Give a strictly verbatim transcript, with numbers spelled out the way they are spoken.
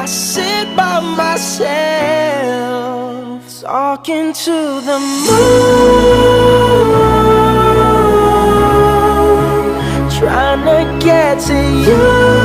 sit by myself, talking to the moon, trying to get to you.